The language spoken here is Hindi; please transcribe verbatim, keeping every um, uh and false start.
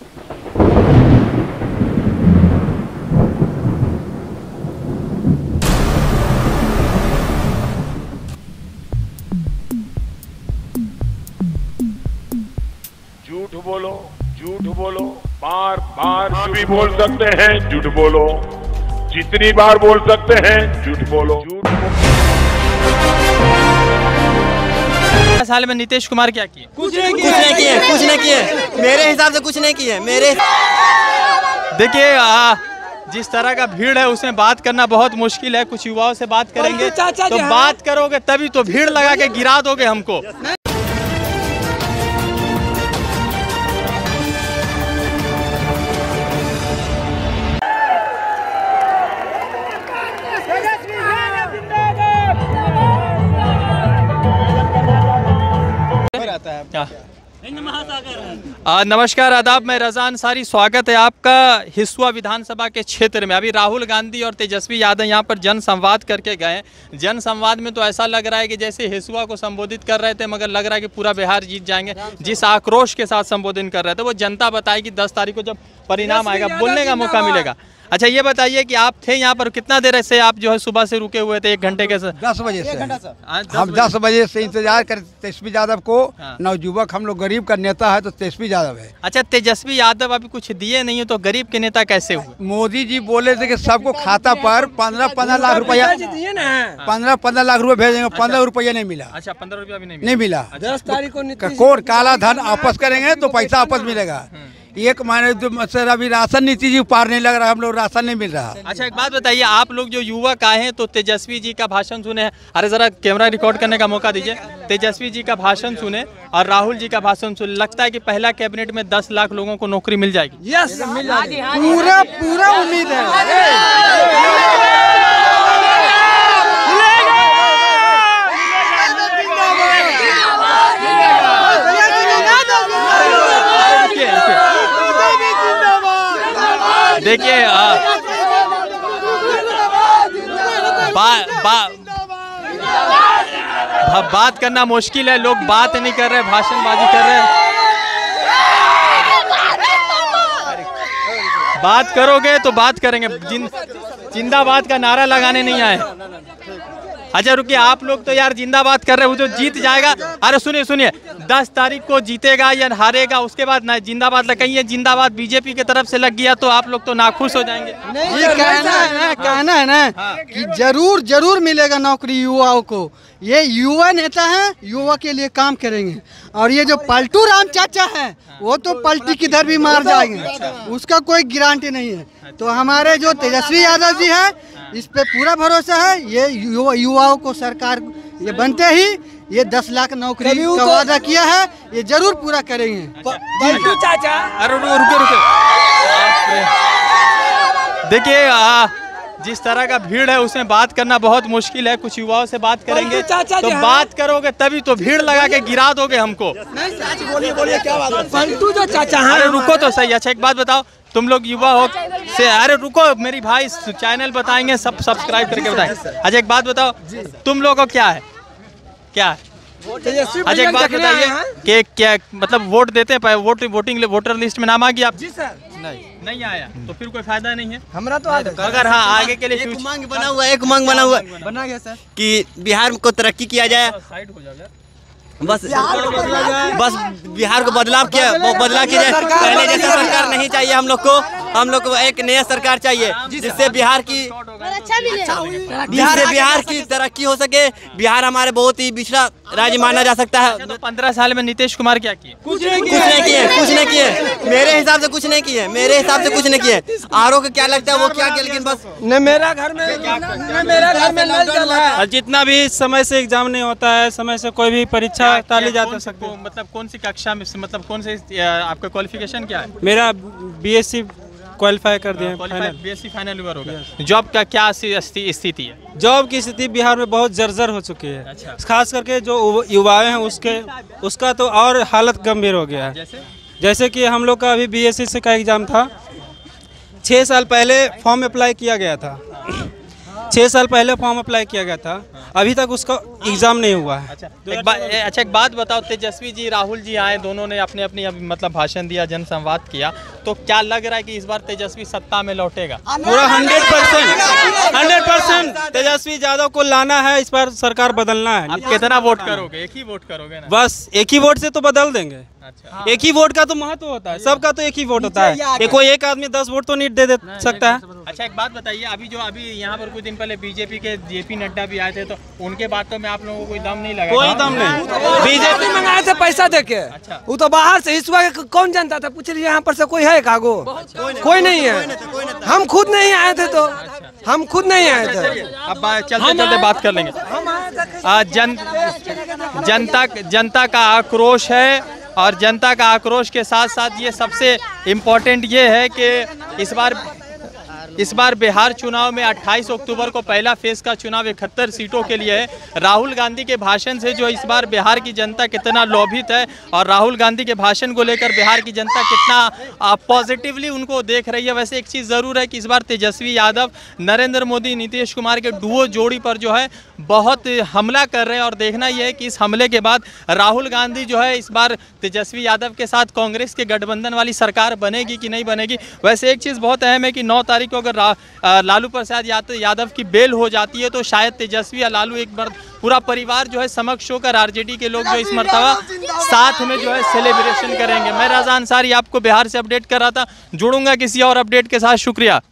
झूठ बोलो, झूठ बोलो, बार बार भी बोल सकते हैं, झूठ बोलो, जितनी बार बोल सकते हैं, झूठ बोलो, झूठ बोलो। साल में नीतीश कुमार क्या किए? कुछ नहीं किए, कुछ नहीं किए, कुछ नहीं किए, मेरे हिसाब से कुछ नहीं किए। मेरे देखिए जिस तरह का भीड़ है उसमें बात करना बहुत मुश्किल है। कुछ युवाओं से बात करेंगे तो बात करोगे तभी तो भीड़ लगा के गिरा दोगे हमको। क्या आ, नमस्कार आदाब, मैं रज़ा अंसारी, स्वागत है आपका हिसुआ विधानसभा के क्षेत्र में। अभी राहुल गांधी और तेजस्वी यादव यहाँ पर जन संवाद करके गए। जन संवाद में तो ऐसा लग रहा है कि जैसे हिसुआ को संबोधित कर रहे थे, मगर लग रहा है कि पूरा बिहार जीत जाएंगे। जिस आक्रोश के साथ संबोधित कर रहे थे वो जनता बताएगी दस तारीख को जब परिणाम आएगा, बोलने का मौका मिलेगा। अच्छा ये बताइए कि आप थे यहाँ पर कितना देर से, आप जो है सुबह से रुके हुए थे? एक घंटे के से दस बजे से हम दस बजे से इंतजार कर तेजस्वी यादव को। नवयुवक हम लोग, गरीब का नेता है तो तेजस्वी यादव है। अच्छा, तेजस्वी यादव अभी कुछ दिए नहीं हो तो गरीब के नेता कैसे हुए? मोदी जी बोले थे कि सबको खाता पर पंद्रह पंद्रह लाख रुपया पंद्रह पंद्रह लाख रुपए भेजेंगे। पंद्रह रुपया नहीं मिला। अच्छा, पंद्रह रुपया भी नहीं नहीं मिला। दस तारीख को कोर्ट काला धन वापस करेंगे तो पैसा वापस मिलेगा। एक महीने से अभी राशन नीति जी पार नहीं लग रहा, हम लोग राशन नहीं मिल रहा। अच्छा एक बात बताइए, आप लोग जो युवक आए हैं तो तेजस्वी जी का भाषण सुने हैं। अरे जरा कैमरा रिकॉर्ड करने का मौका दीजिए। तेजस्वी जी का भाषण सुने और राहुल जी का भाषण सुने, लगता है कि पहला कैबिनेट में दस लाख लोगों को नौकरी मिल जाएगी। यस, पूरा पूरा उम्मीद है। देखिए बा, बा, बात करना मुश्किल है, लोग बात नहीं कर रहे, भाषणबाजी कर रहे हैं। बात करोगे तो बात करेंगे, जिन, जिंदाबाद का नारा लगाने नहीं आए। अच्छा रुकिए, आप लोग तो यार जिंदाबाद कर रहे हो, जो जीत जाएगा। अरे सुनिए सुनिए, दस तारीख को जीतेगा या हारेगा उसके बाद ना जिंदाबाद लगाइए। जिंदाबाद बीजेपी की तरफ से लग गया तो आप लोग तो नाखुश हो जाएंगे। ये कहना है ना, कहना है ना कि जरूर जरूर मिलेगा नौकरी युवाओं को। ये युवा नेता हैं, युवा के लिए काम करेंगे। और ये जो पलटू राम चाचा हैं वो तो पलटी किधर भी मार जाएंगे, उसका कोई गारंटी नहीं है। तो हमारे जो तेजस्वी यादव जी हैं इस पे पूरा भरोसा है। ये युवा, युवाओं को सरकार ये बनते ही ये दस लाख नौकरी का वादा किया है, ये जरूर पूरा करेंगे। पलटू चाचा, अरे रुके रुके, देखिए जिस तरह का भीड़ है उसमें बात करना बहुत मुश्किल है। कुछ युवाओं से बात करेंगे तो बात करोगे तभी तो भीड़ लगा के गिरा दोगे हमको। बोलिए बोलिए, क्या बात है? पलटू जो चाचा हैं। अरे रुको तो सही। अच्छा एक बात बताओ, तुम लोग युवा हो से, अरे रुको मेरी भाई, चैनल बताएंगे सब सब्सक्राइब करके बताएंगे। अच्छा एक बात बताओ, तुम लोगों को क्या है, क्या है? अच्छा एक बात बताइए कि क्या मतलब वोट देते हैं, वोट वोटिंग वोटर लिस्ट में नाम आ गया आप? जी सर। नहीं नहीं आया तो फिर कोई फायदा नहीं है हमारा तो। अगर हाँ आगे के लिए एक उमंग बना हुआ है, एक उमंग बना हुआ बना गया सर कि बिहार को तरक्की किया जाए। साइड हो जाएगा बस बस बिहार को बदलाव किया बदलाव किया जाए। पहले जैसे सरकार नहीं चाहिए हम लोग को, हम लोग को एक नया सरकार चाहिए जिससे बिहार की जिससे बिहार की तरक्की हो सके। बिहार हमारे बहुत ही पिछड़ा राज्य माना जा सकता है। तो पंद्रह साल में नीतीश कुमार क्या किए? कुछ नहीं किए, कुछ नहीं किए, मेरे हिसाब से कुछ नहीं किए, मेरे हिसाब से कुछ नहीं किए। आर ओ को क्या लगता है वो क्या किया, लेकिन बस न मेरा घर में न मेरा घर में नल जल है। जितना भी समय से एग्जाम नहीं होता है, समय से कोई भी परीक्षा टाली जा सकती है। मतलब कौन सी कक्षा में, मतलब कौन से आपका क्वालिफिकेशन क्या है? मेरा बीएससी क्वालिफाई कर दिए, बीएससी फाइनल ईयर होगा। जॉब का क्या स्थिति है? जॉब की स्थिति बिहार में बहुत जर्जर हो चुकी है। अच्छा। खास करके जो युवाएं हैं उसके उसका तो और हालत गंभीर हो गया है। जैसे जैसे कि हम लोग का अभी बीएससी से का एग्जाम था, छः साल पहले फॉर्म अप्लाई किया गया था छः साल पहले फॉर्म अप्लाई किया गया था, अभी तक उसका एग्जाम नहीं हुआ है। अच्छा एक बात अच्छा एक बात बताओ, तेजस्वी जी राहुल जी आए, दोनों ने अपने अपनी मतलब भाषण दिया, जन संवाद किया, तो क्या लग रहा है कि इस बार तेजस्वी सत्ता में लौटेगा? पूरा hundred percent hundred percent Tejashwi Yadav को लाना है, इस बार सरकार बदलना है। आप कितना वोट करोगे? एक ही वोट करोगे ना? बस एक ही वोट से तो बदल देंगे। अच्छा, एक ही वोट का तो महत्व होता है, सबका तो एक ही वोट होता है, एक कोई एक आदमी दस वोट तो नहीं दे, दे सकता है। अच्छा एक बात बताइए, अभी जो अभी यहाँ पर कुछ दिन पहले बीजेपी के जेपी नड्डा भी आए थे, तो उनके बातों में आप लोगों को कोई दम नहीं लगा? कोई दम नहीं। बीजेपी मंगाए थे पैसा देके, अच्छा। वो तो बाहर से, इस वक्त कौन जानता था? पूछ लीजिए यहाँ पर से कोई है कागो? कोई नहीं है, हम खुद नहीं आए थे, तो हम खुद नहीं आए थे। अब चलते चलते बात कर लेंगे। आ, जन जनता जनता का आक्रोश है, और जनता का आक्रोश के साथ साथ ये सबसे इम्पोर्टेंट ये है कि इस बार इस बार बिहार चुनाव में अट्ठाईस अक्टूबर को पहला फेज का चुनाव इकहत्तर सीटों के लिए है। राहुल गांधी के भाषण से जो इस बार बिहार की जनता कितना लोभित है, और राहुल गांधी के भाषण को लेकर बिहार की जनता कितना पॉजिटिवली उनको देख रही है। वैसे एक चीज़ ज़रूर है कि इस बार तेजस्वी यादव नरेंद्र मोदी नीतीश कुमार के डुओ जोड़ी पर जो है बहुत हमला कर रहे हैं, और देखना यह है कि इस हमले के बाद राहुल गांधी जो है इस बार तेजस्वी यादव के साथ कांग्रेस के गठबंधन वाली सरकार बनेगी कि नहीं बनेगी। वैसे एक चीज़ बहुत अहम है कि नौ तारीख को अगर लालू प्रसाद यादव की बेल हो जाती है, तो शायद तेजस्वी या लालू एक बार पूरा परिवार जो है समक्ष होकर आरजेडी के लोग जो इस मर्तबा साथ में जो है सेलिब्रेशन करेंगे। मैं रज़ा अंसारी आपको बिहार से अपडेट कर रहा था, जुड़ूंगा किसी और अपडेट के साथ। शुक्रिया।